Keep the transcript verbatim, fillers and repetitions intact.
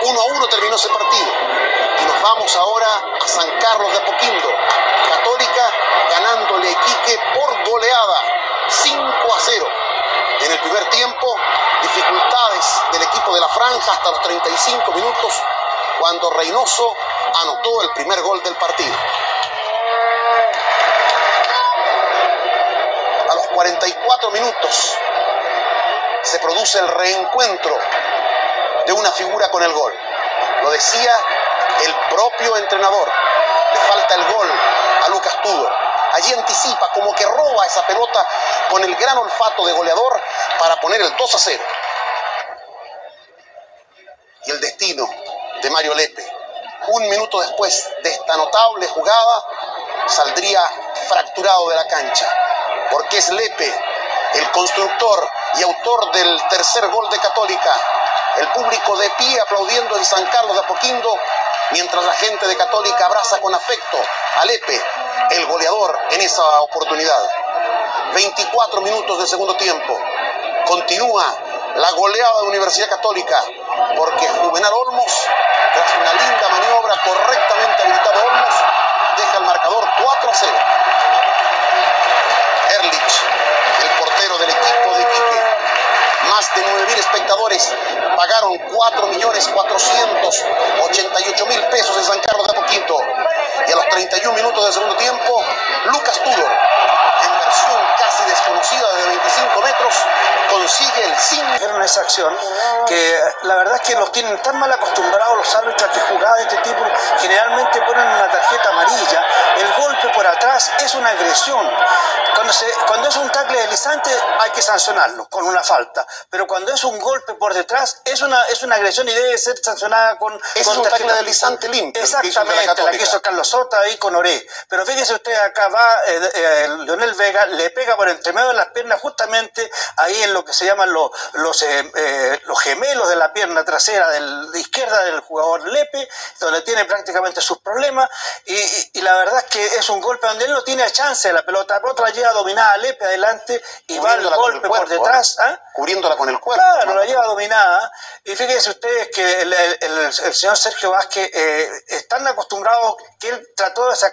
uno a uno terminó ese partido. Y nos vamos ahora a San Carlos de Apoquindo. Católica ganándole a Iquique por goleada, cinco a cero. En el primer tiempo, dificultades del equipo de la Franja hasta los treinta y cinco minutos, cuando Reynoso anotó el primer gol del partido. A los cuarenta y cuatro minutos se produce el reencuentro de una figura con el gol. Lo decía el propio entrenador. Le falta el gol a Lucas Tudor. Allí anticipa, como que roba esa pelota con el gran olfato de goleador para poner el dos a cero. Y el destino de Mario Lepe, un minuto después de esta notable jugada, saldría fracturado de la cancha, porque es Lepe el constructor y autor del tercer gol de Católica. El público de pie aplaudiendo en San Carlos de Apoquindo, mientras la gente de Católica abraza con afecto a Lepe, el goleador en esa oportunidad. veinticuatro minutos del segundo tiempo. Continúa la goleada de Universidad Católica, porque Juvenal Olmos, tras una linda maniobra correctamente habilitado Olmos, deja el marcador cuatro a cero. Erlich, el portero del equipo de Iquique. Más de nueve mil espectadores pagaron cuatro millones cuatrocientos ochenta y ocho mil pesos en San Carlos de Apoquindo. Y a los treinta y un minutos del segundo tiempo, Lucas Tudor, en versión casi desconocida de veinticinco metros, consigue el cinco. En esa acción, que la verdad es que nos tienen tan mal acostumbrados los árbitros a que jugadas de este tipo generalmente ponen una tarjeta amarilla. El golpe por atrás es una agresión. Cuando, se, cuando es un tackle deslizante hay que sancionarlo con una falta, pero cuando es un golpe por detrás es una, es una agresión y debe ser sancionada con, es con un tarjeta tackle deslizante limpio. Exactamente, la, la que hizo Carlos Sota ahí con Oré. Pero fíjese usted, acá va eh, eh, Leonel Vega, le pega por entre medio de las piernas justamente ahí en lo que se llaman los, los, eh, eh, los gemelos de la pierna trasera del, de izquierda del jugador Lepe, donde tiene prácticamente sus problemas, y, y, y la verdad es que es un golpe donde él no tiene chance de la pelota, por otra lleva dominada a Lepe adelante y va el golpe por detrás. ¿eh? Cubriéndola con el cuerpo. Claro, ¿no? La lleva dominada. Y fíjense ustedes que el, el, el, el señor Sergio Vázquez eh, es tan acostumbrado que él trató de sacar